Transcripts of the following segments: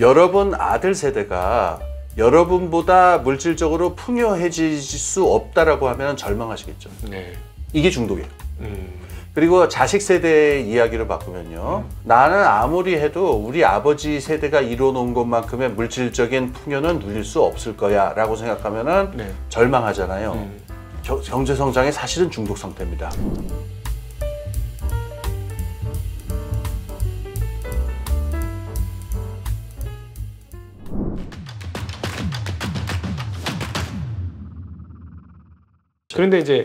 여러분 아들 세대가 여러분보다 물질적으로 풍요해질 수 없다라고 하면 절망하시겠죠. 네. 이게 중독이에요. 그리고 자식 세대의 이야기를 바꾸면요. 나는 아무리 해도 우리 아버지 세대가 이뤄놓은 것만큼의 물질적인 풍요는 누릴 수 없을 거야 라고 생각하면은 네. 절망하잖아요. 경제 성장의 사실은 중독 상태입니다. 그런데 이제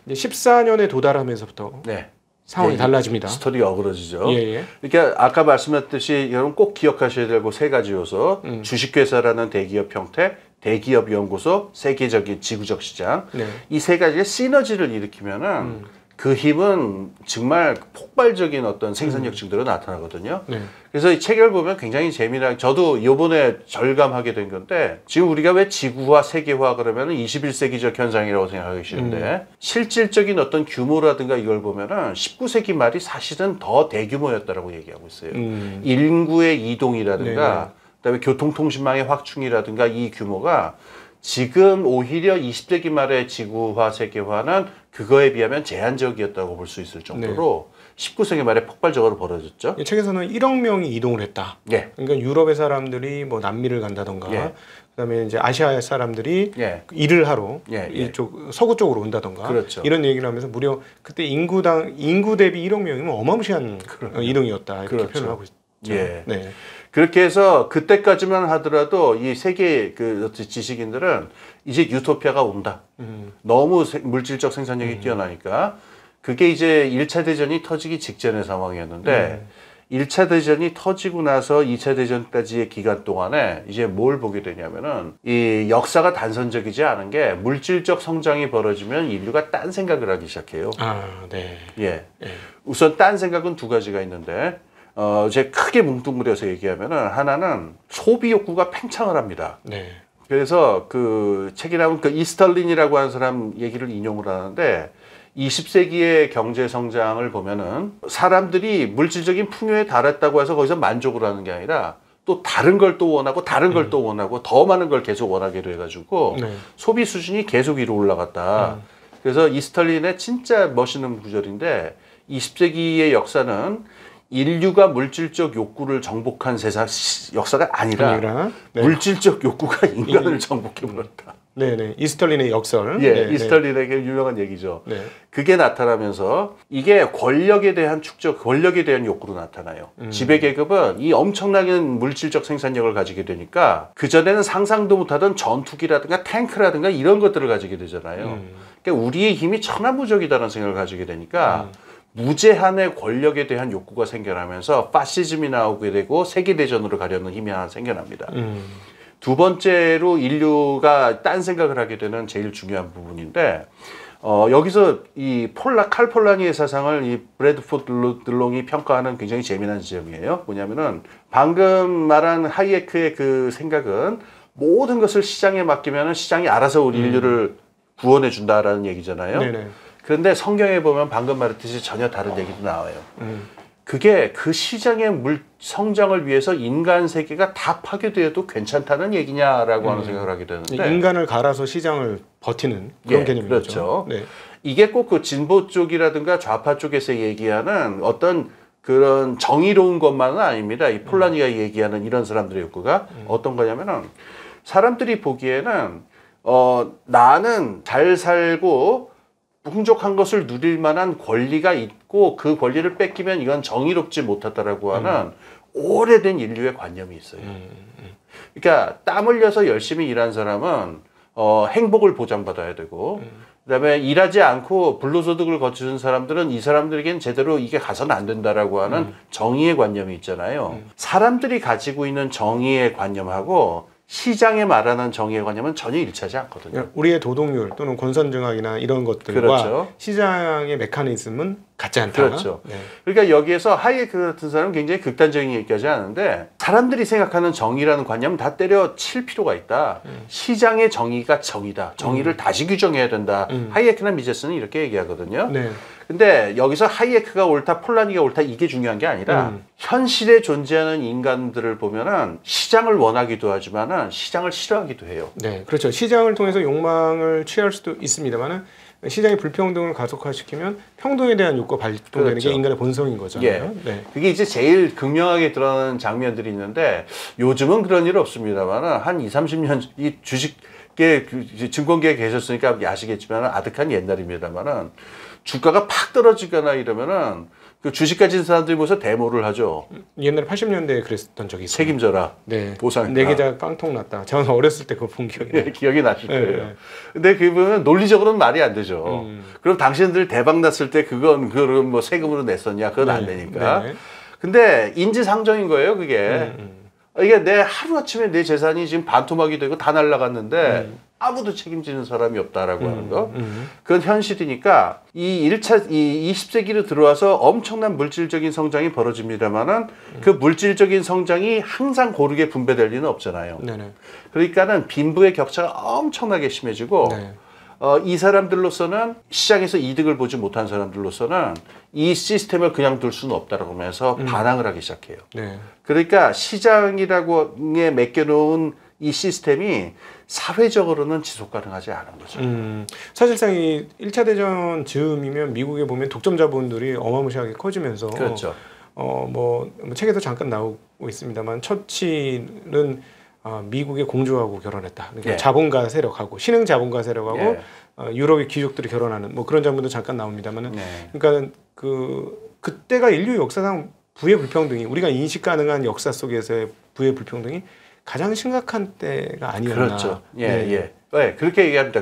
14년에 도달하면서부터 네. 상황이 달라집니다. 스토리 어그러지죠. 예. 그러니까 아까 말씀했듯이 여러분 꼭 기억하셔야 되고 세 가지 요소. 주식회사라는 대기업 형태, 대기업 연구소, 세계적인 지구적 시장. 네. 이 세 가지의 시너지를 일으키면은 그 힘은 정말 폭발적인 어떤 생산력 증대로 나타나거든요. 네. 그래서 이 책을 보면 굉장히 재미나게, 저도 이번에 절감하게 된 건데, 지금 우리가 왜 지구화, 세계화 그러면은 21세기적 현상이라고 생각하기 쉬운데, 실질적인 어떤 규모라든가 이걸 보면은 19세기 말이 사실은 더 대규모였다라고 얘기하고 있어요. 인구의 이동이라든가, 그다음에 교통통신망의 확충이라든가 이 규모가 지금 오히려 20세기 말의 지구화, 세계화는 그거에 비하면 제한적이었다고 볼 수 있을 정도로 19세기 말에 폭발적으로 벌어졌죠. 이 책에서는 1억 명이 이동을 했다. 예. 그러니까 유럽의 사람들이 뭐 남미를 간다던가, 예. 그다음에 이제 아시아의 사람들이 예. 일을 하러 예. 이쪽 서구 쪽으로 온다던가, 그렇죠. 이런 얘기를 하면서 무려 그때 인구 대비 1억 명이면 어마무시한 이동이었다 이렇게 그렇죠. 표현을 하고 있죠. 예. 네. 그렇게 해서 그때까지만 하더라도 이 세계 그 지식인들은 이제 유토피아가 온다. 너무 물질적 생산력이 뛰어나니까. 그게 이제 1차 대전이 터지기 직전의 상황이었는데 1차 대전이 터지고 나서 2차 대전까지의 기간 동안에 이제 뭘 보게 되냐면은 이 역사가 단선적이지 않은 게 물질적 성장이 벌어지면 인류가 딴 생각을 하기 시작해요. 아, 네. 예. 우선 딴 생각은 두 가지가 있는데 제가 크게 뭉뚱그려서 얘기하면은 하나는 소비 욕구가 팽창을 합니다. 네. 그래서 그 책에 나온 그 이스털린이라고 하는 사람 얘기를 인용을 하는데 20세기의 경제 성장을 보면은 사람들이 물질적인 풍요에 달했다고 해서 거기서 만족을 하는 게 아니라 또 다른 걸 또 원하고 다른 걸 또 원하고 더 많은 걸 계속 원하게 돼가지고 소비 수준이 계속 위로 올라갔다. 그래서 이스털린의 진짜 멋있는 구절인데 20세기의 역사는 인류가 물질적 욕구를 정복한 세상 역사가 아니라 물질적 욕구가 인간을 정복해버렸다. 네네. 이스털린의 역설. 예, 이스털린에게 유명한 얘기죠. 그게 나타나면서 이게 권력에 대한 축적, 권력에 대한 욕구로 나타나요. 지배계급은 이 엄청나게 물질적 생산력을 가지게 되니까 그전에는 상상도 못하던 전투기라든가 탱크라든가 이런 것들을 가지게 되잖아요. 그러니까 우리의 힘이 천하무적이다라는 생각을 가지게 되니까 무제한의 권력에 대한 욕구가 생겨나면서 파시즘이 나오게 되고 세계대전으로 가려는 힘이 하나 생겨납니다. 두 번째로 인류가 딴 생각을 하게 되는 제일 중요한 부분인데 여기서 이 칼 폴라니의 사상을 이 브래드포드 들롱이 평가하는 굉장히 재미난 지점이에요. 뭐냐면은 방금 말한 하이에크의 그 생각은 모든 것을 시장에 맡기면은 시장이 알아서 우리 인류를 구원해 준다라는 얘기잖아요. 네네. 그런데 성경에 보면 방금 말했듯이 전혀 다른 얘기도 나와요. 그게 그 시장의 성장을 위해서 인간 세계가 다 파괴되어도 괜찮다는 얘기냐라고 하는 생각을 하게 되는데, 인간을 갈아서 시장을 버티는 그런 개념이죠. 그렇죠. 네. 이게 꼭 그 진보 쪽이라든가 좌파 쪽에서 얘기하는 어떤 그런 정의로운 것만은 아닙니다. 이 폴라니가 얘기하는 이런 사람들의 욕구가 어떤 거냐면은 사람들이 보기에는 나는 잘 살고 풍족한 것을 누릴 만한 권리가 있고 그 권리를 뺏기면 이건 정의롭지 못하다라고 하는 오래된 인류의 관념이 있어요. 그러니까 땀 흘려서 열심히 일한 사람은 행복을 보장받아야 되고 그다음에 일하지 않고 불로소득을 거치는 사람들은 이 사람들에겐 제대로 이게 가서는 안 된다라고 하는 정의의 관념이 있잖아요. 사람들이 가지고 있는 정의의 관념하고 시장에 말하는 정의의 관념은 전혀 일치하지 않거든요. 우리의 도덕률 또는 권선징악이나 이런 것들과 시장의 메커니즘은 같지 않다. 그렇죠. 네. 그러니까 여기에서 하이에크 같은 사람은 굉장히 극단적인 얘기까지 하는데 사람들이 생각하는 정의라는 관념은 다 때려칠 필요가 있다. 시장의 정의가 정의다. 정의를 다시 규정해야 된다. 하이에크나 미제스는 이렇게 얘기하거든요. 네. 근데 여기서 하이에크가 옳다, 폴라니가 옳다 이게 중요한 게 아니라 현실에 존재하는 인간들을 보면은 시장을 원하기도 하지만은 시장을 싫어하기도 해요. 네, 그렇죠. 시장을 통해서 욕망을 취할 수도 있습니다만은 시장의 불평등을 가속화시키면 평등에 대한 욕구가 발동되는 그렇죠. 게 인간의 본성인 거잖아요. 예. 네. 그게 이제 제일 극명하게 드러나는 장면들이 있는데 요즘은 그런 일 없습니다만은 한 20, 30년 이 주식계 증권계에 계셨으니까 아시겠지만 아득한 옛날입니다만은 주가가 팍 떨어지거나 이러면은 그 주식 가진 사람들이 모여서 데모를 하죠. 옛날에 80년대에 그랬던 적이 있어요. 책임져라. 네. 보상. 내 계좌 깡통 났다. 저는 어렸을 때 그거 본 기억이 나요. 기억이 나실 거예요. 네. 근데 그분은 논리적으로는 말이 안 되죠. 그럼 당신들 대박 났을 때 그건 뭐 세금으로 냈었냐? 그건 안 되니까. 네. 근데 인지상정인 거예요, 그게. 이게 내 하루아침에 내 재산이 지금 반토막이 되고 다 날아갔는데 아무도 책임지는 사람이 없다라고 하는 거. 그건 현실이니까 이 20세기로 들어와서 엄청난 물질적인 성장이 벌어집니다만은 그 물질적인 성장이 항상 고르게 분배될 리는 없잖아요. 네네. 그러니까는 빈부의 격차가 엄청나게 심해지고 네. 이 사람들로서는 시장에서 이득을 보지 못한 사람들로서는 이 시스템을 그냥 둘 수는 없다라고 하면서 반항을 하기 시작해요. 네. 그러니까 시장이라고 맡겨놓은 이 시스템이 사회적으로는 지속 가능하지 않은 거죠. 사실상 이 1차 대전 즈음이면 미국에 보면 독점 자본들이 어마무시하게 커지면서 그렇죠. 뭐 책에도 잠깐 나오고 있습니다만 처칠은 미국의 공주하고 결혼했다. 그러니까 예. 자본가 세력하고 신흥 자본가 세력하고 예. 유럽의 귀족들이 결혼하는 뭐 그런 장면도 잠깐 나옵니다만은 네. 그러니까 그때가 인류 역사상 부의 불평등이 우리가 인식 가능한 역사 속에서의 부의 불평등이 가장 심각한 때가 아니었나. 그렇죠. 예, 네. 예. 네, 그렇게 얘기합니다.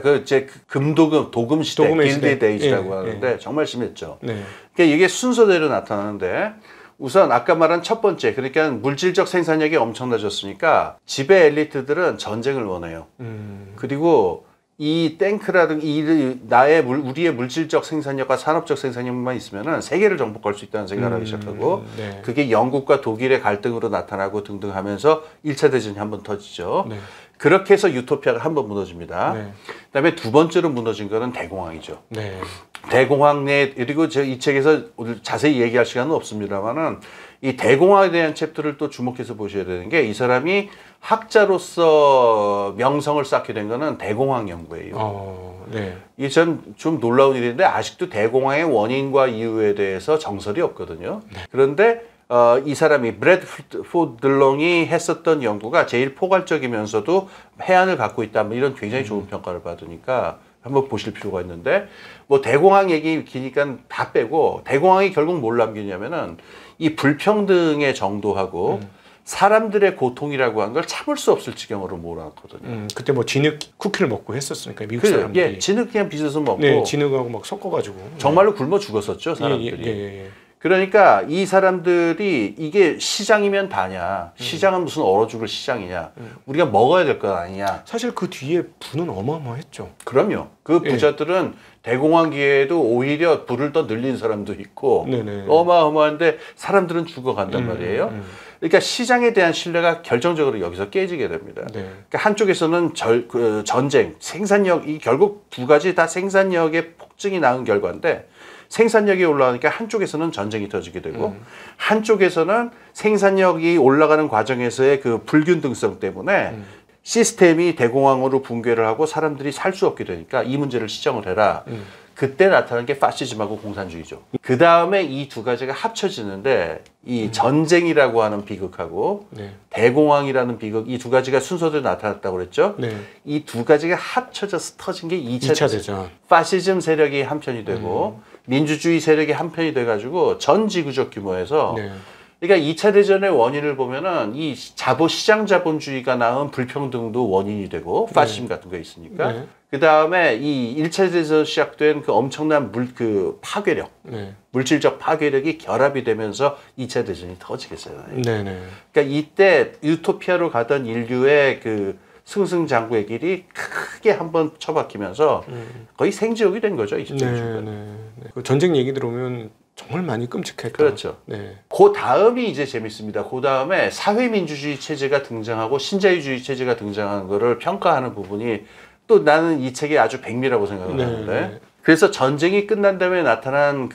도금 시대, 도금의 길드 시대. 데이즈라고 예, 하는데 예. 정말 심했죠. 네. 그러니까 이게 순서대로 나타나는데 우선 아까 말한 첫 번째, 그러니까 물질적 생산력이 엄청나졌으니까 지배 엘리트들은 전쟁을 원해요. 그리고 이 탱크라든가 우리의 물질적 생산력과 산업적 생산력만 있으면은 세계를 정복할 수 있다는 생각을 하기 시작하고 네. 그게 영국과 독일의 갈등으로 나타나고 등등 하면서 1차 대전이 한번 터지죠. 네. 그렇게 해서 유토피아가 한번 무너집니다. 네. 그다음에 두 번째로 무너진 거는 대공황이죠. 네. 대공황 내 그리고 이 책에서 오늘 자세히 얘기할 시간은 없습니다만은 이 대공황에 대한 챕터를 또 주목해서 보셔야 되는 게 이 사람이 학자로서 명성을 쌓게 된 거는 대공황 연구예요. 네. 이게 좀 놀라운 일인데 아직도 대공황의 원인과 이유에 대해서 정설이 없거든요. 네. 그런데 이 사람이 브래드포드 들롱이 했었던 연구가 제일 포괄적이면서도 해안을 갖고 있다. 뭐 이런 굉장히 좋은 평가를 받으니까 한번 보실 필요가 있는데 뭐 대공황 얘기 기니까 다 빼고 대공황이 결국 뭘 남기냐면은 이 불평등의 정도하고 사람들의 고통이라고 하는 걸 참을 수 없을 지경으로 몰아놨거든요. 그때 뭐 진흙 쿠키를 먹고 했었으니까 미국 사람들이. 예, 진흙 그냥 빚어서 먹고 네, 진흙하고 막 섞어가지고. 정말로 굶어 죽었었죠 사람들이. 예. 그러니까 이 사람들이 이게 시장이면 다냐, 시장은 무슨 얼어 죽을 시장이냐, 우리가 먹어야 될 것 아니냐. 사실 그 뒤에 부는 어마어마했죠. 그럼요. 그 부자들은 대공황기에도 오히려 부를 더 늘린 사람도 있고 네네. 어마어마한데 사람들은 죽어간단 말이에요. 그러니까 시장에 대한 신뢰가 결정적으로 여기서 깨지게 됩니다. 네. 그러니까 한쪽에서는 전쟁, 생산력이 결국 두 가지 다 생산력의 폭증이 나온 결과인데 생산력이 올라가니까 한쪽에서는 전쟁이 터지게 되고 한쪽에서는 생산력이 올라가는 과정에서의 그 불균등성 때문에 시스템이 대공황으로 붕괴를 하고 사람들이 살 수 없게 되니까 이 문제를 시정을 해라. 그때 나타난 게 파시즘하고 공산주의죠. 그 다음에 이 두 가지가 합쳐지는데 이 전쟁이라고 하는 비극하고 네. 대공황이라는 비극 이 두 가지가 순서대로 나타났다고 그랬죠. 네. 이 두 가지가 합쳐져서 터진 게 2차 대전. 파시즘 세력이 한편이 되고 민주주의 세력이 한편이 돼가지고 전 지구적 규모에서 네. 그러니까 2차 대전의 원인을 보면은 이 시장 자본주의가 낳은 불평등도 원인이 되고 파시즘 같은 거 있으니까 네. 그 다음에 이 1차 대전 시작된 그 엄청난 파괴력, 네. 물질적 파괴력이 결합이 되면서 2차 대전이 터지겠어요. 네네. 그러니까 이때 유토피아로 가던 인류의 그 승승장구의 길이 크게 한번 처박히면서 거의 생지옥이 된 거죠. 20대 중반. 네. 그 전쟁 얘기 들어오면 정말 많이 끔찍했다. 그렇죠. 네. 그 다음이 이제 재밌습니다. 그 다음에 사회민주주의 체제가 등장하고 신자유주의 체제가 등장하는 거를 평가하는 부분이 또 나는 이 책이 아주 백미라고 생각을 하는데 네. 그래서 전쟁이 끝난 다음에 나타난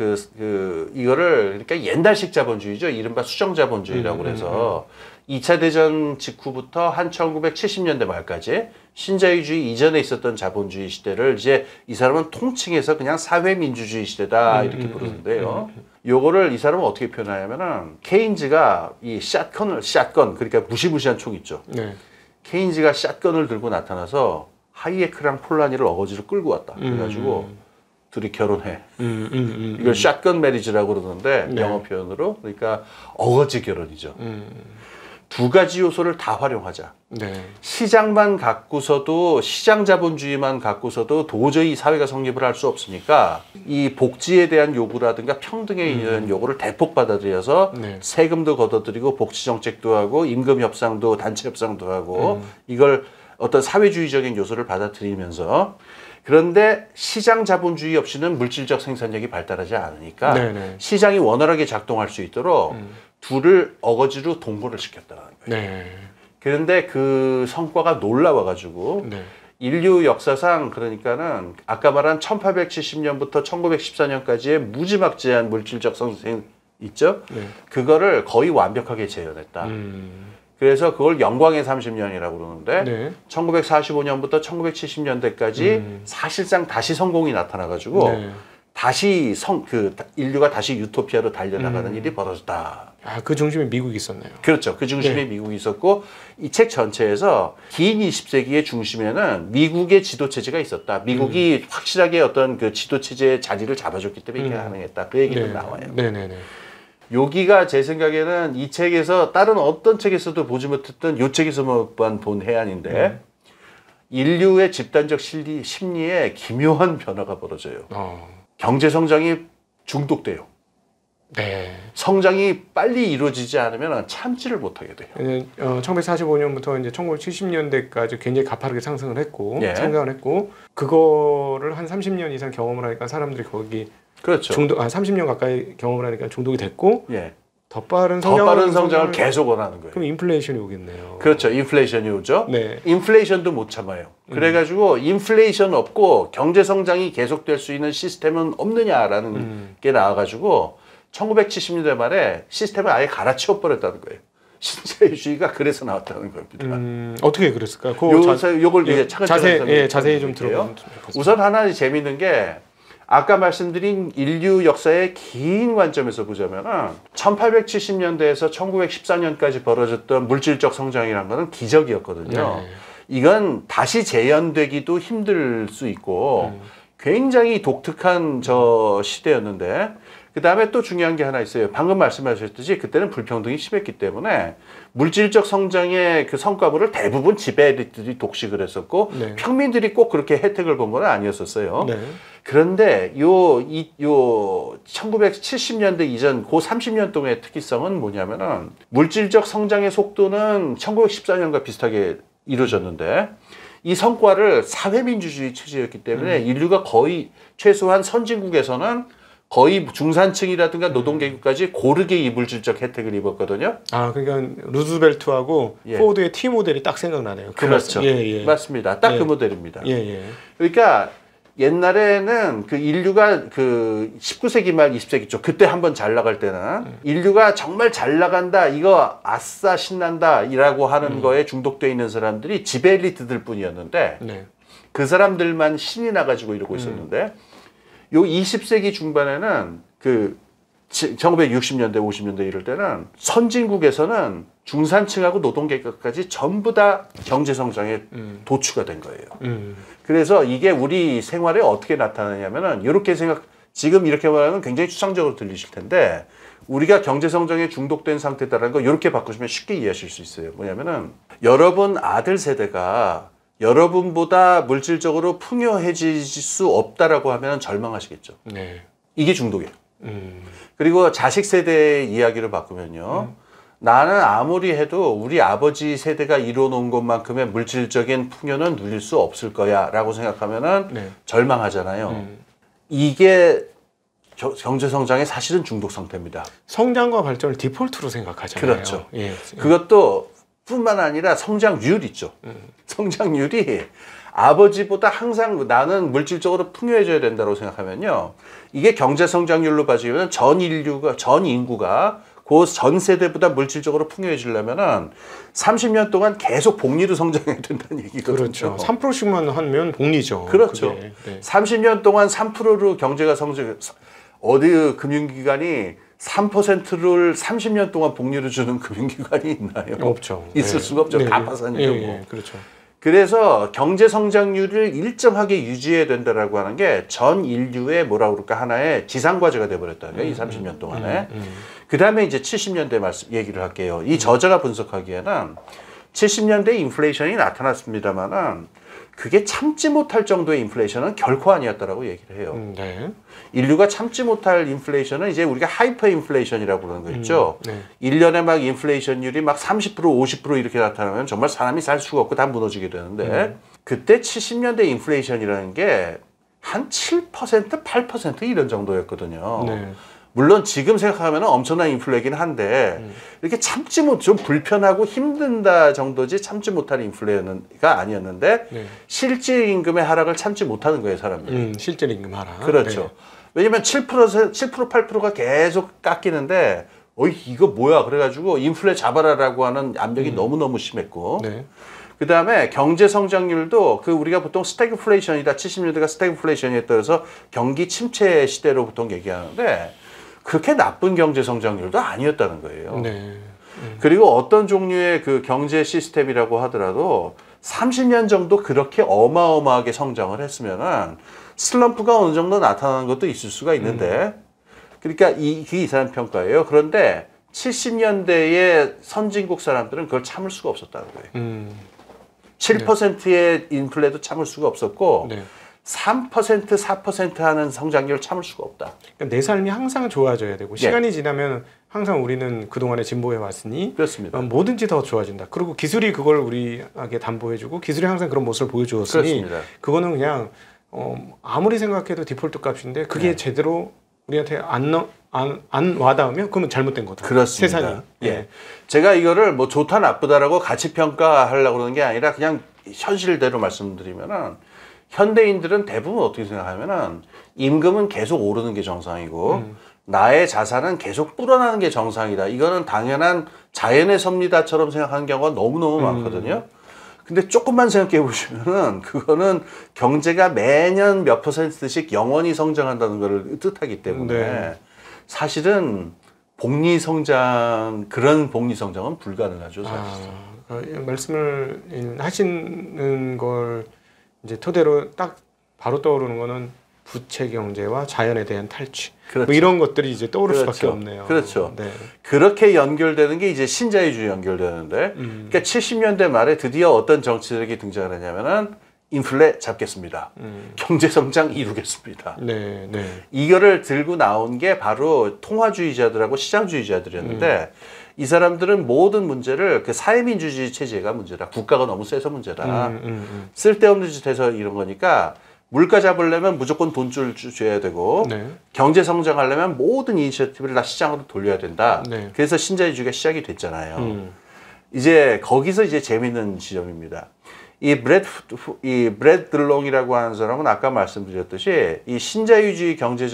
이거를 그러니까 옛날식 자본주의죠. 이른바 수정자본주의라고 그래서 2차 대전 직후부터 한 1970년대 말까지 신자유주의 이전에 있었던 자본주의 시대를 이제 이 사람은 통칭해서 그냥 사회민주주의 시대다 이렇게 부르는데요. 요거를 이 사람은 어떻게 표현하냐면은 케인즈가 이 샷건 그러니까 무시무시한 총 있죠. 네. 케인즈가 샷건을 들고 나타나서 하이에크랑 폴라니를 어거지로 끌고 왔다. 그래가지고 둘이 결혼해. 이걸 샷건 매리지라고 그러는데 네. 영어 표현으로 그러니까 어거지 결혼이죠. 두 가지 요소를 다 활용하자. 네. 시장만 갖고서도 시장 자본주의만 갖고서도 도저히 사회가 성립을 할 수 없으니까 이 복지에 대한 요구라든가 평등에 대한 요구를 대폭 받아들여서 네. 세금도 걷어들이고 복지 정책도 하고 임금 협상도 단체 협상도 하고 이걸 어떤 사회주의적인 요소를 받아들이면서 그런데 시장 자본주의 없이는 물질적 생산력이 발달하지 않으니까 네네. 시장이 원활하게 작동할 수 있도록 둘을 어거지로 동거를 시켰다는 거예요. 네. 그런데 그 성과가 놀라워가지고 네. 인류 역사상 그러니까는 아까 말한 1870년부터 1914년까지의 무지막지한 물질적 성생 있죠? 네. 그거를 거의 완벽하게 재현했다. 그래서 그걸 영광의 30년이라고 그러는데 네. 1945년부터 1970년대까지 사실상 다시 성공이 나타나가지고 네. 다시 인류가 다시 유토피아로 달려나가는 일이 벌어졌다. 아, 그 중심에 미국이 있었네요. 그렇죠. 그 중심에 네. 미국이 있었고 이 책 전체에서 긴 20세기의 중심에는 미국의 지도체제가 있었다. 미국이 확실하게 어떤 그 지도체제의 자리를 잡아줬기 때문에 이게 가능했다. 그 얘기도 네. 나와요. 네네네. 여기가 제 생각에는 이 책에서 다른 어떤 책에서도 보지 못했던 이 책에서만 본 해안인데 인류의 집단적 심리에 기묘한 변화가 벌어져요. 경제 성장이 중독돼요. 네. 성장이 빨리 이루어지지 않으면 참지를 못하게 돼요. 1945년부터 이제 1970년대까지 굉장히 가파르게 상승을 했고 예. 성장을 했고 그거를 한 30년 이상 경험을 하니까 사람들이 거기 그렇죠. 30년 가까이 경험을 하니까 중독이 됐고 예. 더 빠른 성장을 계속 원하는 거예요. 그럼 인플레이션이 오겠네요. 그렇죠. 인플레이션이 오죠. 네. 인플레이션도 못 참아요. 그래가지고 인플레이션 없고 경제 성장이 계속될 수 있는 시스템은 없느냐라는 게 나와가지고 1970년대 말에 시스템을 아예 갈아치워 버렸다는 거예요. 신자유주의가 그래서 나왔다는 겁니다. 어떻게 그랬을까? 요걸 이제 자세히 좀 들어보면 좋겠습니다. 우선 하나 재미있는 게 아까 말씀드린 인류 역사의 긴 관점에서 보자면은 1870년대에서 1914년까지 벌어졌던 물질적 성장이라는 것은 기적이었거든요. 네. 이건 다시 재현되기도 힘들 수 있고 굉장히 독특한 저 시대였는데 그 다음에 또 중요한 게 하나 있어요. 방금 말씀하셨듯이 그때는 불평등이 심했기 때문에 물질적 성장의 그 성과물을 대부분 지배 엘리트들이 독식을 했었고 네. 평민들이 꼭 그렇게 혜택을 본 건 아니었었어요. 네. 그런데 요 1970년대 이전 그 30년 동안의 특이성은 뭐냐면은 물질적 성장의 속도는 1914년과 비슷하게 이루어졌는데 이 성과를 사회민주주의 체제였기 때문에 인류가 거의 최소한 선진국에서는 거의 중산층이라든가 노동계급까지 고르게 이 물질적 혜택을 입었거든요. 아, 그러니까 루즈벨트하고 예. 포드의 T 모델이 딱 생각나네요. 그렇죠. 예. 맞습니다. 딱 예. 그 모델입니다. 예. 그러니까 옛날에는 그 인류가 그 19세기 말 20세기 쪽 그때 한번 잘 나갈 때는 인류가 정말 잘 나간다 이거 아싸 신난다이라고 하는 거에 중독돼 있는 사람들이 지배 엘리트들 뿐이었는데 네. 그 사람들만 신이 나가지고 이러고 있었는데 요 20세기 중반에는 그 1960년대 50년대 이럴 때는 선진국에서는 중산층하고 노동계급까지 전부 다 경제성장에 도취가 된 거예요. 그래서 이게 우리 생활에 어떻게 나타나냐면은 이렇게 지금 이렇게 말하면 굉장히 추상적으로 들리실 텐데 우리가 경제성장에 중독된 상태다라는 거 이렇게 바꾸시면 쉽게 이해하실 수 있어요. 뭐냐면은 여러분 아들 세대가 여러분보다 물질적으로 풍요해질 수 없다라고 하면 절망하시겠죠. 네. 이게 중독이에요. 그리고 자식 세대의 이야기를 바꾸면요. 나는 아무리 해도 우리 아버지 세대가 이뤄놓은 것만큼의 물질적인 풍요는 누릴 수 없을 거야 라고 생각하면은 네. 절망하잖아요. 이게 경제 성장의 사실은 중독 상태입니다. 성장과 발전을 디폴트로 생각하잖아요. 그렇죠. 예. 그것도 뿐만 아니라 성장률 있죠. 성장률이 아버지보다 항상 나는 물질적으로 풍요해져야 된다고 생각하면요. 이게 경제 성장률로 봐지면 전 인구가 그 전 세대보다 물질적으로 풍요해지려면은 30년 동안 계속 복리로 성장해야 된다는 얘기거든요. 그렇죠. 3%씩만 하면 복리죠. 그렇죠. 그게. 네. 30년 동안 3%로 경제가 어디 금융기관이 3%를 30년 동안 복리로 주는 금융기관이 있나요? 없죠. 있을 네. 수가 없죠. 네. 가파산이고. 네. 그렇죠. 그래서 경제 성장률을 일정하게 유지해야 된다라고 하는 게 전 인류의 뭐라 그럴까 하나의 지상 과제가 돼 버렸다는 거예요. 이 30년 동안에. 그다음에 이제 70년대 얘기를 할게요. 이 저자가 분석하기에는 70년대 인플레이션이 나타났습니다만은 그게 참지 못할 정도의 인플레이션은 결코 아니었다라고 얘기를 해요. 네. 인류가 참지 못할 인플레이션은 이제 우리가 하이퍼 인플레이션이라고 그러는 거 있죠. 네. 1년에 막 인플레이션율이 막 30%, 50% 이렇게 나타나면 정말 사람이 살 수가 없고 다 무너지게 되는데 그때 70년대 인플레이션이라는 게 한 7%, 8% 이런 정도였거든요. 네. 물론 지금 생각하면 엄청난 인플레이긴 한데 이렇게 참지 못, 좀 불편하고 힘든다 정도지 참지 못할 인플레가 아니었는데 네. 실질 임금의 하락을 참지 못하는 거예요, 사람들이. 실질 임금 하락. 그렇죠. 네. 왜냐면 7%, 8%가 계속 깎이는데 이거 뭐야? 그래가지고 인플레 잡아라라고 하는 압력이 너무너무 심했고 네. 그 다음에 경제 성장률도 우리가 보통 스태그플레이션이다. 70년대가 스태그플레이션에 따라서 경기 침체 시대로 보통 얘기하는데 그렇게 나쁜 경제 성장률도 아니었다는 거예요. 네. 그리고 어떤 종류의 그 경제 시스템이라고 하더라도 30년 정도 그렇게 어마어마하게 성장을 했으면은 슬럼프가 어느 정도 나타나는 것도 있을 수가 있는데 그러니까 이 사람 평가예요. 그런데 70년대의 선진국 사람들은 그걸 참을 수가 없었다는 거예요. 7%의 인플레도 참을 수가 없었고 네. 3%, 4% 하는 성장률을 참을 수가 없다. 그러니까 내 삶이 항상 좋아져야 되고 시간이 지나면 항상 우리는 그동안에 진보해 왔으니 그렇습니다. 뭐든지 더 좋아진다. 그리고 기술이 그걸 우리에게 담보해주고 기술이 항상 그런 모습을 보여주었으니 그렇습니다. 그거는 그냥 아무리 생각해도 디폴트 값인데 그게 제대로 우리한테 안 와닿으면 그러면 잘못된 거다. 그렇습니다. 세상이. 예. 제가 이거를 뭐 좋다 나쁘다라고 가치 평가하려고 그러는 게 아니라 그냥 현실대로 말씀드리면은 현대인들은 대부분 어떻게 생각하면은 임금은 계속 오르는 게 정상이고 나의 자산은 계속 불어나는 게 정상이다. 이거는 당연한 자연의 섭리다처럼 생각하는 경우가 너무너무 많거든요. 근데 조금만 생각해 보시면은 그거는 경제가 매년 몇 %씩 영원히 성장한다는 것을 뜻하기 때문에 사실은 그런 복리 성장은 불가능하죠. 사실. 말씀을 하시는 걸 이제 토대로 딱 바로 떠오르는 거는 부채 경제와 자연에 대한 탈취. 그렇죠. 뭐 이런 것들이 이제 떠오를 그렇죠. 수밖에 없네요. 그렇죠. 네. 그렇게 연결되는 게 이제 신자유주의 연결되는데, 그러니까 70년대 말에 드디어 어떤 정치력이 등장을 했냐면은 인플레 잡겠습니다. 경제 성장 이루겠습니다. 네, 네. 이거를 들고 나온 게 바로 통화주의자들하고 시장주의자들이었는데 이 사람들은 모든 문제를 그 사회민주주의 체제가 문제다. 국가가 너무 세서 문제다. 쓸데없는 짓 해서 이런 거니까 물가 잡으려면 무조건 돈줄 줘야 되고 경제 성장하려면 모든 이니셔티브를 다 시장으로 돌려야 된다. 그래서 신자유주의가 시작이 됐잖아요. 이제 거기서 이제 재밌는 지점입니다. 이 브렛 들롱이라고 하는 사람은 아까 말씀드렸듯이 이 신자유주의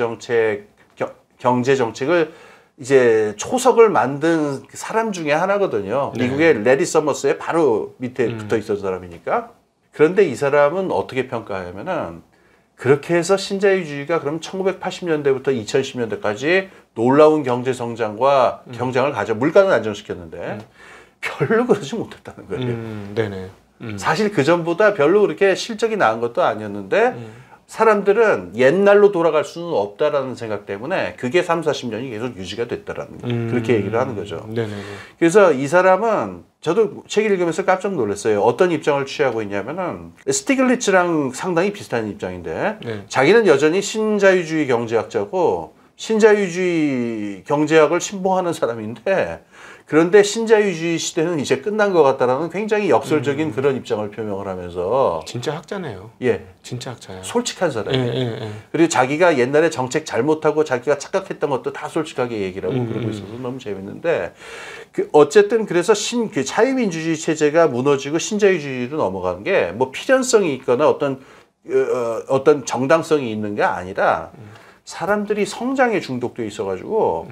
경제 정책을 이제 초석을 만든 사람 중에 하나거든요. 미국의 레디 서머스의 바로 밑에 붙어 있었던 사람이니까. 그런데 이 사람은 어떻게 평가하냐면은 그렇게 해서 신자유주의가 그럼 1980년대부터 2010년대까지 놀라운 경제 성장과 경장을 물가는 안정시켰는데 별로 그러지 못했다는 거예요. 네네. 사실 그 전보다 별로 그렇게 실적이 나은 것도 아니었는데 사람들은 옛날로 돌아갈 수는 없다라는 생각 때문에 그게 3, 40년이 계속 유지가 됐다라는 그렇게 얘기를 하는 거죠. 네네. 그래서 이 사람은 저도 책 읽으면서 깜짝 놀랐어요. 어떤 입장을 취하고 있냐면은 스티글리츠랑 상당히 비슷한 입장인데 자기는 여전히 신자유주의 경제학자고 신자유주의 경제학을 신봉하는 사람인데 그런데 신자유주의 시대는 이제 끝난 것 같다라는 굉장히 역설적인 그런 입장을 표명을 하면서 진짜 학자네요. 예, 진짜 학자예요. 솔직한 사람이에요. 예. 그리고 자기가 옛날에 정책 잘못하고 자기가 착각했던 것도 다 솔직하게 얘기를 하고 그러고 있어서 너무 재밌는데 어쨌든 그래서 그 자유민주주의 체제가 무너지고 신자유주의로 넘어간 게 뭐 필연성이 있거나 어떤 정당성이 있는 게 아니라 사람들이 성장에 중독돼 있어가지고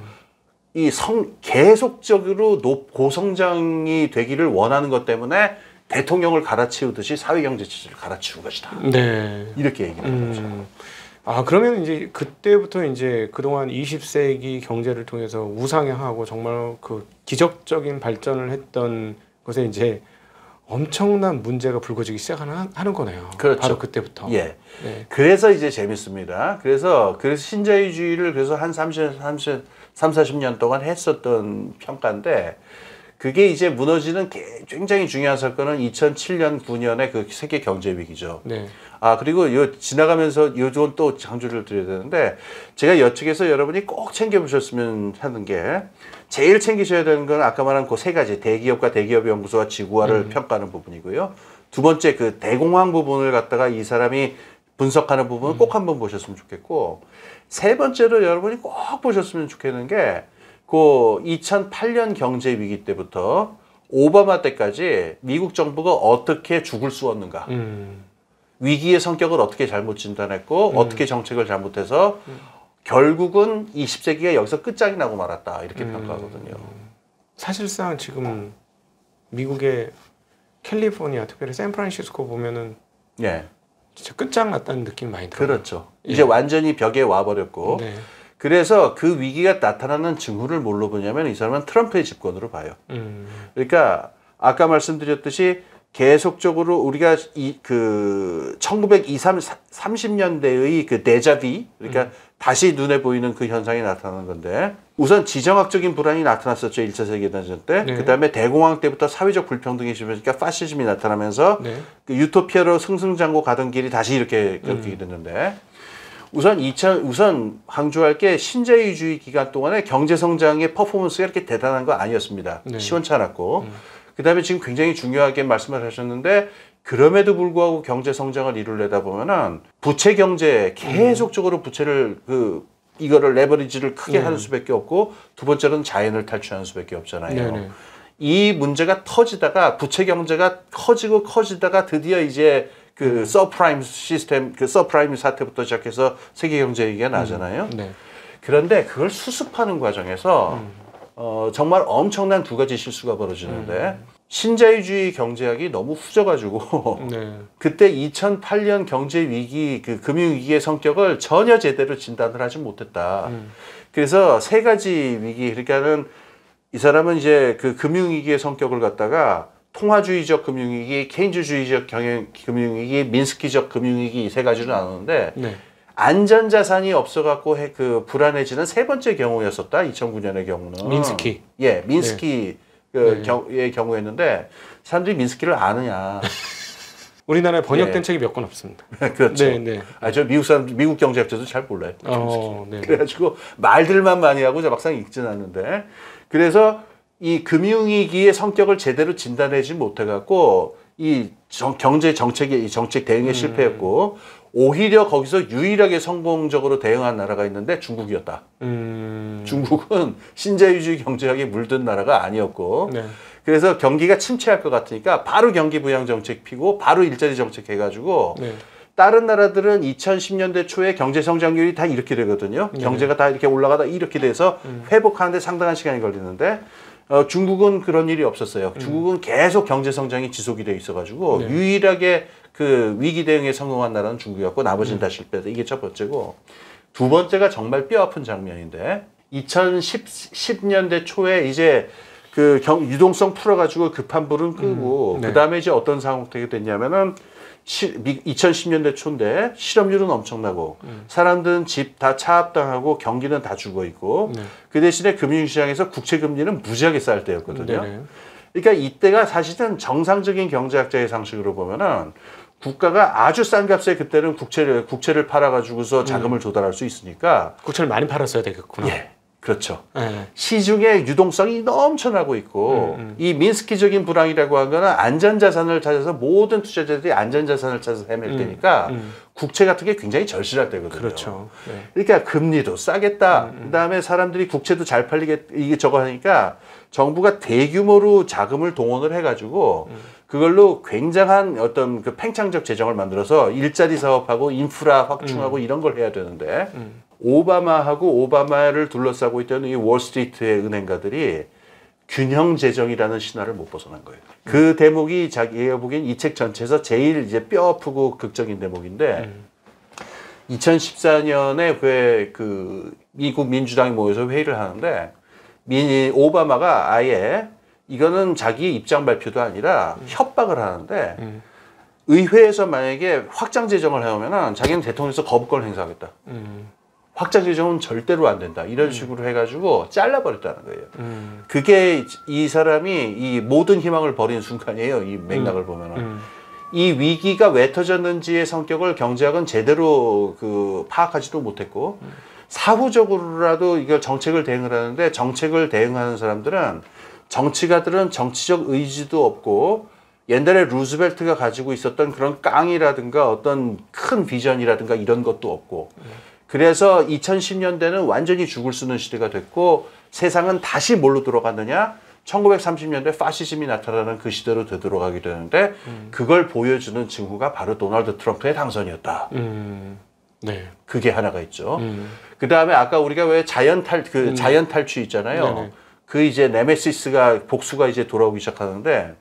계속적으로 고성장이 되기를 원하는 것 때문에 대통령을 갈아치우듯이 사회경제체제를 갈아치운 것이다. 네. 이렇게 얘기를 하는 거죠. 아, 그러면 이제 그때부터 이제 그동안 20세기 경제를 통해서 우상향하고 정말 그 기적적인 발전을 했던 것에 이제 엄청난 문제가 불거지기 시작하는 거네요. 그렇죠. 바로 그때부터. 예. 네. 그래서 이제 재밌습니다. 그래서 신자유주의를 그래서 한 40년 동안 했었던 평가인데 그게 이제 무너지는 굉장히 중요한 사건은 2007년, 9년의 그 세계 경제 위기죠. 네. 아, 그리고 지나가면서 요건 또 강조를 드려야 되는데 제가 여측에서 여러분이 꼭 챙겨보셨으면 하는 게 제일 챙기셔야 되는 건 아까 말한 그 세 가지 대기업과 대기업 연구소와 지구화를 평가하는 부분이고요. 두 번째 그 대공황 부분을 갖다가 이 사람이 분석하는 부분을 꼭 한번 보셨으면 좋겠고 세 번째로 여러분이 꼭 보셨으면 좋겠는 게 그 2008년 경제 위기 때부터 오바마 때까지 미국 정부가 어떻게 죽을 쑤었는가. 위기의 성격을 어떻게 잘못 진단했고 어떻게 정책을 잘못해서 결국은 20세기가 여기서 끝장이 나고 말았다. 이렇게 평가하거든요. 사실상 지금 미국의 캘리포니아, 특별히 샌프란시스코 보면은 예. 진짜 끝장났다는 느낌이 많이 들어요. 그렇죠. 이제 완전히 벽에 와버렸고 네. 그래서 그 위기가 나타나는 징후를 뭘로 보냐면 이 사람은 트럼프의 집권으로 봐요. 그러니까 아까 말씀드렸듯이 계속적으로 우리가 1930년대의 그 데자비, 그러니까 다시 눈에 보이는 그 현상이 나타나는 건데 우선 지정학적인 불안이 나타났었죠. 1차 세계대전 때. 네. 그다음에 대공황 때부터 사회적 불평등이 심해지니까 파시즘이 나타나면서 네. 그 유토피아로 승승장구 가던 길이 다시 이렇게 끊기게 됐는데 우선 강조할 게 신자유주의 기간 동안에 경제 성장의 퍼포먼스가 이렇게 대단한 거 아니었습니다. 네. 시원찮았고 그다음에 지금 굉장히 중요하게 말씀을 하셨는데 그럼에도 불구하고 경제 성장을 이루려다 보면은 부채 경제 계속적으로 부채를 이거를 레버리지를 크게 하는 수밖에 없고 두 번째로는 자연을 탈취하는 수밖에 없잖아요. 네네. 이 문제가 터지다가 부채 경제가 커지다가 드디어 이제 그 서프라임 시스템, 그 서프라임 사태부터 시작해서 세계 경제 얘기가 나잖아요. 네. 그런데 그걸 수습하는 과정에서 정말 엄청난 두 가지 실수가 벌어지는데 신자유주의 경제학이 너무 후져가지고 네. 그때 2008년 경제 위기, 그 금융 위기의 성격을 전혀 제대로 진단을 하지 못했다. 그래서 세 가지 위기, 그러니까는 이 사람은 이제 그 금융 위기의 성격을 갖다가 통화주의적 금융위기, 케인즈주의적 금융위기, 민스키적 금융위기 이 세 가지로 나누는데 네. 안전자산이 없어갖고 불안해지는 세 번째 경우였었다. 2009년의 경우는. 민스키. 예, 민스키의 경우였는데 사람들이 민스키를 아느냐. 우리나라에 번역된 책이 몇 권 없습니다. 그렇죠. 네, 네. 저 미국 경제학자도 잘 몰라요. 네. 그래가지고 말들만 많이 하고 막상 읽지는 않는데 그래서 이 금융위기의 성격을 제대로 진단하지 못해갖고 이 경제 정책의 정책 대응에 실패했고 오히려 거기서 유일하게 성공적으로 대응한 나라가 있는데 중국이었다. 중국은 신자유주의 경제학에 물든 나라가 아니었고 네. 그래서 경기가 침체할 것 같으니까 바로 경기 부양 정책 피고 바로 일자리 정책 해가지고 네. 다른 나라들은 2010년대 초에 경제 성장률이 다 이렇게 되거든요. 네. 경제가 다 이렇게 올라가다 이렇게 돼서 회복하는데 상당한 시간이 걸리는데 중국은 그런 일이 없었어요. 중국은 계속 경제 성장이 지속이 돼 있어가지고 네. 유일하게 그 위기 대응에 성공한 나라는 중국이었고 나머지는 다 실패했다. 이게 첫 번째고 두 번째가 정말 뼈아픈 장면인데 2010년대 초에 이제 그 유동성 풀어가지고 급한 불은 끄고 네. 그 다음에 이제 어떤 상황이 됐냐면은 2010년대 초인데 실업률은 엄청나고 사람들은 집 다 차압당하고 경기는 다 죽어 있고 네. 그 대신에 금융시장에서 국채금리는 무지하게 쌀 때였거든요. 네네. 그러니까 이때가 사실은 정상적인 경제학자의 상식으로 보면은 국가가 아주 싼 값에 그때는 국채를 팔아가지고서 자금을 조달할 수 있으니까 국채를 많이 팔았어야 되겠구나. 예. 그렇죠. 시중에 유동성이 넘쳐나고 있고 이 민스키적인 불황이라고 하는 거는 안전자산을 찾아서 모든 투자자들이 안전자산을 찾아서 헤맬 때니까 국채 같은 게 굉장히 절실할 때거든요. 그렇죠. 그러니까 금리도 싸겠다. 그다음에 사람들이 국채도 잘 팔리게 이게 저거 하니까 정부가 대규모로 자금을 동원을 해가지고 그걸로 굉장한 어떤 그 팽창적 재정을 만들어서 일자리 사업하고 인프라 확충하고 이런 걸 해야 되는데 오바마하고 오바마를 둘러싸고 있던 이 월스트리트의 은행가들이 균형 재정이라는 신화를 못 벗어난 거예요. 그 대목이 자기가 보기엔 이 책 전체에서 제일 이제 뼈 아프고 극적인 대목인데 2014년에 왜 그 미국 민주당이 모여서 회의를 하는데 오바마가 아예 이거는 자기 입장 발표도 아니라 협박을 하는데 의회에서 만약에 확장 재정을 해오면은 자기는 대통령에서 거부권을 행사하겠다. 확장 재정은 절대로 안 된다. 이런 식으로 해가지고 잘라버렸다는 거예요. 그게 이 사람이 이 모든 희망을 버린 순간이에요. 이 맥락을 보면은. 이 위기가 왜 터졌는지의 성격을 경제학은 제대로 그 파악하지도 못했고 사후적으로라도 이걸 정책을 대응을 하는데 정책을 대응하는 사람들은 정치가들은 정치적 의지도 없고 옛날에 루즈벨트가 가지고 있었던 그런 깡이라든가 어떤 큰 비전이라든가 이런 것도 없고 그래서 2010년대는 완전히 죽을 쓰는 시대가 됐고 세상은 다시 뭘로 돌아갔느냐 1930년대 파시즘이 나타나는 그 시대로 되돌아가게 되는데 그걸 보여주는 징후가 바로 도널드 트럼프의 당선이었다. 네. 그게 하나가 있죠. 그 다음에 아까 우리가 왜 자연 탈취 있잖아요. 네네. 그 이제 네메시스가 복수가 이제 돌아오기 시작하는데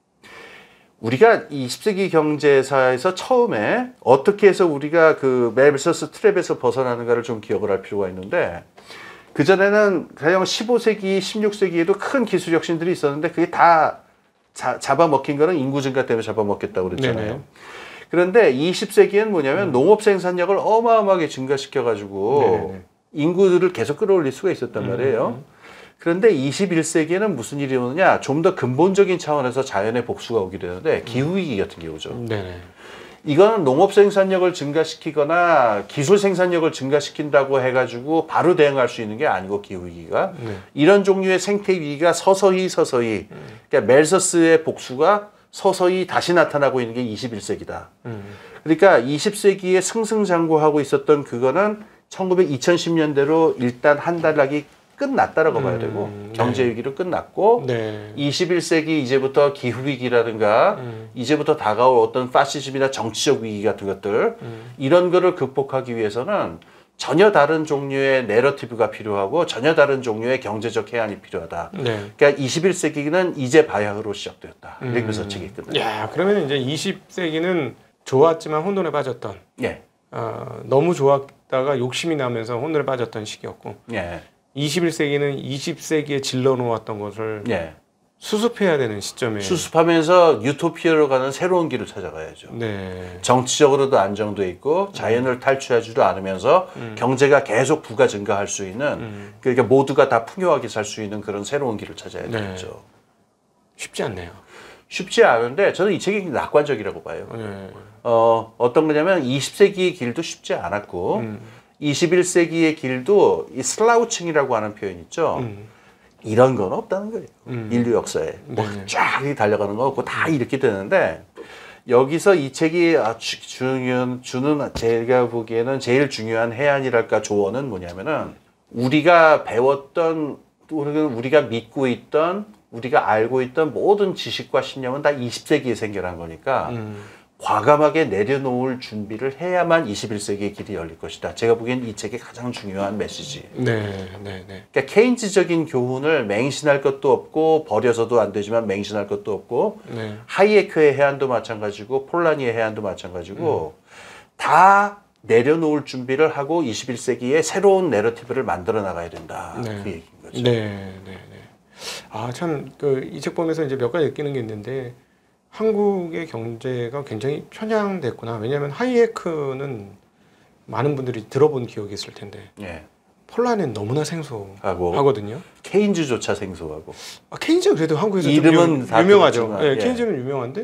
우리가 20세기 경제사에서 처음에 어떻게 해서 우리가 그 멜서스 트랩에서 벗어나는가를 좀 기억을 할 필요가 있는데 그전에는 가령 15세기, 16세기에도 큰 기술 혁신들이 있었는데 그게 다 잡아먹힌 거는 인구 증가 때문에 잡아먹겠다고 그랬잖아요. 네네. 그런데 20세기엔 뭐냐면 농업 생산력을 어마어마하게 증가시켜가지고 인구들을 계속 끌어올릴 수가 있었단 말이에요. 그런데 21세기에는 무슨 일이 오느냐 좀 더 근본적인 차원에서 자연의 복수가 오게 되는데 기후위기 같은 게 오죠. 이거는 농업 생산력을 증가시키거나 기술 생산력을 증가시킨다고 해가지고 바로 대응할 수 있는 게 아니고 기후위기가 이런 종류의 생태위기가 서서히 그러니까 멜서스의 복수가 서서히 다시 나타나고 있는 게 21세기다. 그러니까 20세기에 승승장구하고 있었던 그거는 2010년대로 일단 한 달락이 끝났다라고 봐야 되고 경제 위기로 끝났고 21세기 이제부터 기후 위기라든가 이제부터 다가올 어떤 파시즘이나 정치적 위기 같은 것들 이런 거를 극복하기 위해서는 전혀 다른 종류의 내러티브가 필요하고 전혀 다른 종류의 경제적 해안이 필요하다. 그러니까 21세기는 이제 바야흐로 시작되었다. 이러면서 책이 끝나요. 야, 그러면 이제 20세기는 좋았지만 혼돈에 빠졌던. 너무 좋았다가 욕심이 나면서 혼돈에 빠졌던 시기였고. 21세기는 20세기에 질러놓았던 것을 수습해야 되는 시점에 수습하면서 유토피아로 가는 새로운 길을 찾아가야죠. 정치적으로도 안정돼 있고 자연을 탈취하지도 않으면서 경제가 계속 부가 증가할 수 있는 그러니까 모두가 다 풍요하게 살 수 있는 그런 새로운 길을 찾아야 되겠죠. 쉽지 않네요. 쉽지 않은데 저는 이 책이 낙관적이라고 봐요. 어떤 거냐면 20세기의 길도 쉽지 않았고 21세기의 길도 이 슬라우칭이라고 하는 표현 있죠. 이런 건 없다는 거예요. 인류 역사에 쫙 달려가는 거 없고 다 이렇게 되는데 여기서 이 책이 주는 제가 보기에는 제일 중요한 해안이랄까 조언은 뭐냐면은 우리가 배웠던 우리가 믿고 있던 우리가 알고 있던 모든 지식과 신념은 다 20세기에 생겨난 거니까 과감하게 내려놓을 준비를 해야만 21세기의 길이 열릴 것이다. 제가 보기엔 이 책의 가장 중요한 메시지. 그러니까 케인즈적인 교훈을 맹신할 것도 없고 버려서도 안 되지만 맹신할 것도 없고 하이에크의 해안도 마찬가지고 폴라니의 해안도 마찬가지고 다 내려놓을 준비를 하고 21세기에 새로운 내러티브를 만들어 나가야 된다. 그 얘기인 거죠. 아, 참 이 책 보면서 이제 몇 가지 느끼는 게 있는데 한국의 경제가 굉장히 편향됐구나. 왜냐하면 하이에크는 많은 분들이 들어본 기억이 있을 텐데 폴란은 너무나 생소하거든요. 케인즈조차 생소하고. 케인즈는 그래도 한국에서 이름은 좀 유명하죠. 케인즈는 유명한데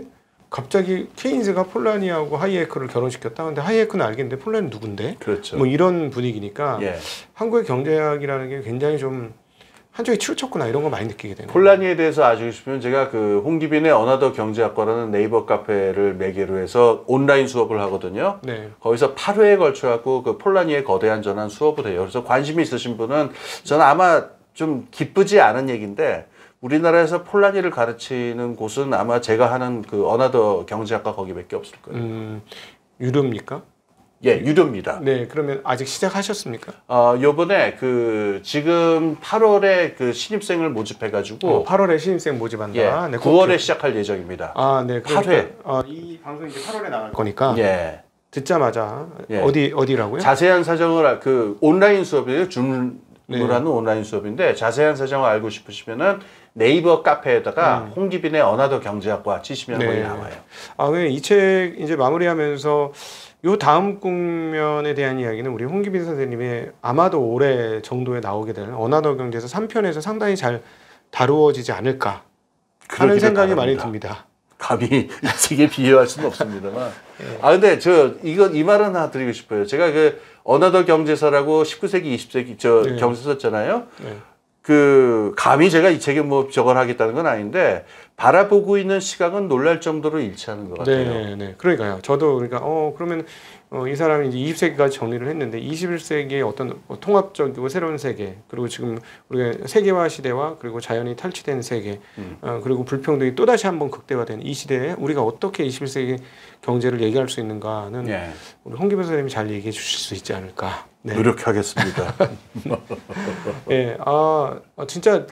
갑자기 케인즈가 폴라니하고 하이에크를 결혼시켰다. 근데 하이에크는 알겠는데 폴라니 누군데? 그렇죠. 뭐 이런 분위기니까 예. 한국의 경제학이라는 게 굉장히 좀 한쪽에 치우쳤구나 이런 거 많이 느끼게 되네요. 폴라니에 대해서 아시고 싶으면 제가 그 홍기빈의 어나더 경제학과라는 네이버 카페를 매개로 해서 온라인 수업을 하거든요. 네. 거기서 8회에 걸쳐갖고 그 폴라니의 거대한 전환 수업을 해요. 그래서 관심이 있으신 분은 저는 아마 좀 기쁘지 않은 얘기인데 우리나라에서 폴라니를 가르치는 곳은 아마 제가 하는 그 어나더 경제학과 거기밖에 없을 거예요. 유료입니까? 예, 유료입니다. 네, 그러면 아직 시작하셨습니까? 요번에 그 지금 8월에 그 신입생을 모집해가지고 8월에 신입생 모집한다. 예, 네, 9월에 시작할 예정입니다. 아, 네. 그러니까, 8회. 이 방송 이제 8월에 나갈 거니까 예. 듣자마자 예. 어디라고요? 자세한 사정을 그 온라인 수업이에요. 줌으로 네. 하는 온라인 수업인데 자세한 사정을 알고 싶으시면은 네이버 카페에다가 홍기빈의 어나더 경제학과 치시면 네. 거기 나와요. 아, 이 책 이제 마무리하면서 요 다음 국면에 대한 이야기는 우리 홍기빈 선생님의 아마도 올해 정도에 나오게 되는 어나더 경제에서 3편에서 상당히 잘 다루어지지 않을까 하는 생각이 많이 듭니다. 감히 이 책에 비유할 수는 없습니다만. 아 근데 이 말은 하나 드리고 싶어요. 제가 그 어나더 경제사라고 19세기, 20세기 네. 경제 썼잖아요. 네. 그 감히 제가 이 책에 뭐 저걸 하겠다는 건 아닌데 바라보고 있는 시각은 놀랄 정도로 일치하는 것 같아요. 네, 네. 그러니까요. 저도 그러니까 그러면 이 사람이 이제 20세기까지 정리를 했는데 21세기의 어떤 통합적이고 새로운 세계 그리고 지금 우리가 세계화 시대와 그리고 자연이 탈취된 세계 그리고 불평등이 또 다시 한번 극대화된 이 시대에 우리가 어떻게 21세기 경제를 얘기할 수 있는가는 예. 우리 홍기빈 선생님이 잘 얘기해 주실 수 있지 않을까. 네. 노력하겠습니다. 예, 진짜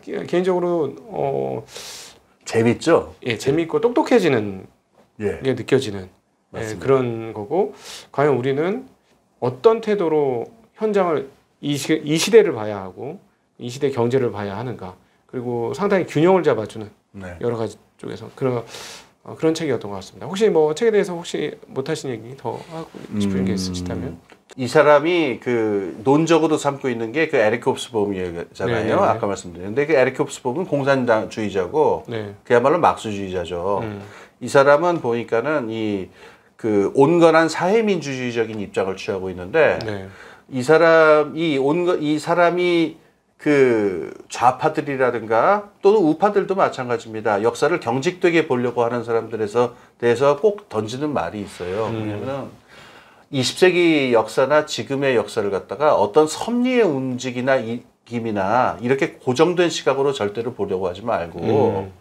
개인적으로 재밌죠? 예, 재미있고 똑똑해지는 예. 게 느껴지는 맞습니다. 그런 거고 과연 우리는 어떤 태도로 현장을 이 시대를 봐야 하고 이 시대 경제를 봐야 하는가 그리고 상당히 균형을 잡아주는 네. 여러 가지 쪽에서 그런 책이었던 것 같습니다. 혹시 뭐 책에 대해서 혹시 못하신 얘기 더 하고 싶은 게 있으시다면? 이 사람이 그 논적으로 삼고 있는 게 그 에릭 홉스범이잖아요. 네네네. 아까 말씀드렸는데 그 에릭 홉스범은 공산주의자고 네. 그야말로 막수주의자죠. 이 사람은 보니까는 그 온건한 사회민주주의적인 입장을 취하고 있는데 네. 이 사람이 그 좌파들이라든가 또는 우파들도 마찬가지입니다. 역사를 경직되게 보려고 하는 사람들에서 대해서 꼭 던지는 말이 있어요. 왜냐하면 20세기 역사나 지금의 역사를 갖다가 어떤 섭리의 움직임이나 이렇게 고정된 시각으로 절대로 보려고 하지 말고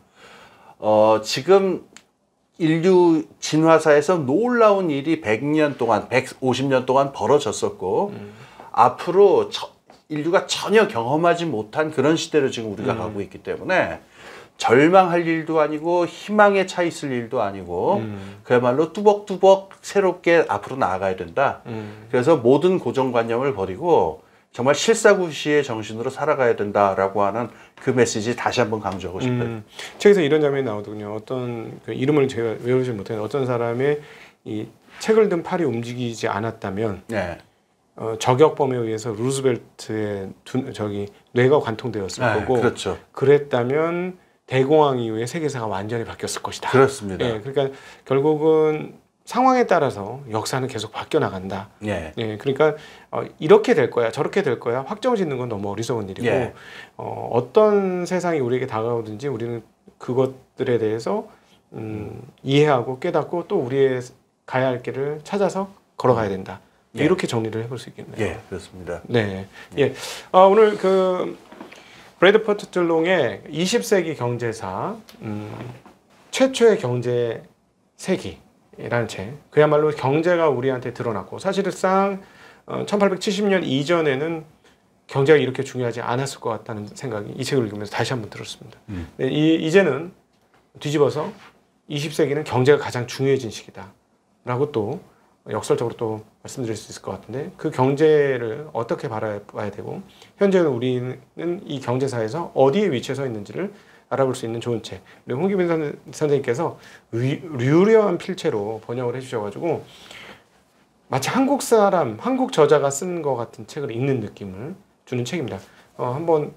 지금 인류 진화사에서 놀라운 일이 100년 동안, 150년 동안 벌어졌었고 앞으로 인류가 전혀 경험하지 못한 그런 시대로 지금 우리가 가고 있기 때문에 절망할 일도 아니고 희망에 차 있을 일도 아니고 그야말로 뚜벅뚜벅 새롭게 앞으로 나아가야 된다. 그래서 모든 고정관념을 버리고 정말 실사구시의 정신으로 살아가야 된다라고 하는 그 메시지 다시 한번 강조하고 싶어요. 책에서 이런 장면이 나오더군요. 어떤 그 이름을 제가 외우지 못했는데 어떤 사람의 이 책을 든 팔이 움직이지 않았다면 네. 저격범에 의해서 루즈벨트의 뇌가 관통되었을 거고 그렇죠. 그랬다면 대공황 이후에 세계사가 완전히 바뀌었을 것이다. 그렇습니다. 예, 그러니까 결국은 상황에 따라서 역사는 계속 바뀌어 나간다. 예. 예, 그러니까 이렇게 될 거야, 저렇게 될 거야 확정 짓는 건 너무 어리석은 일이고 예. 어떤 세상이 우리에게 다가오든지 우리는 그것들에 대해서 이해하고 깨닫고 또 우리의 가야 할 길을 찾아서 걸어가야 된다. 예. 이렇게 정리를 해볼 수 있겠네요. 예, 그렇습니다. 네, 예. 오늘 그 브래드퍼트 툴롱의 20세기 경제사 최초의 경제 세기라는 책. 그야말로 경제가 우리한테 드러났고 사실상 1870년 이전에는 경제가 이렇게 중요하지 않았을 것 같다는 생각이 이 책을 읽으면서 다시 한번 들었습니다. 네, 이제는 뒤집어서 20세기는 경제가 가장 중요해진 시기다라고 또 역설적으로 또 말씀드릴 수 있을 것 같은데 그 경제를 어떻게 바라봐야 되고 현재는 우리는 이 경제사에서 어디에 위치해 있는지를 알아볼 수 있는 좋은 책. 그리고 홍기빈 선생님께서 류려한 필체로 번역을 해주셔가지고 마치 한국 사람, 한국 저자가 쓴 것 같은 책을 읽는 느낌을 주는 책입니다. 한번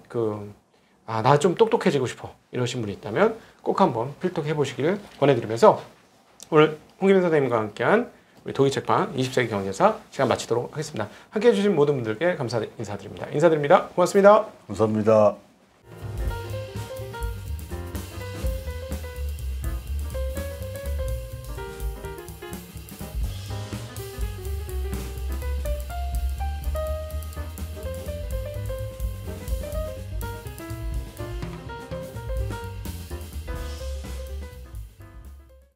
나 좀 똑똑해지고 싶어 이러신 분이 있다면 꼭 한번 필독해 보시기를 권해드리면서 오늘 홍기민 선생님과 함께한 우리 독일책방 20세기 경제사 시간 마치도록 하겠습니다. 함께해 주신 모든 분들께 인사드립니다. 인사드립니다. 고맙습니다. 감사합니다.